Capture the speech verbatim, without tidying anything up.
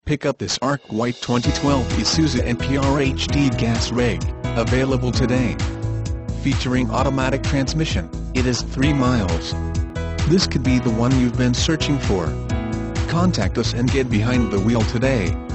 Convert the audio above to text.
Pick up this arc white twenty twelve ISUZU N P R H D gas reg, available today. Featuring automatic transmission, it is three miles. This could be the one you've been searching for. Contact us and get behind the wheel today.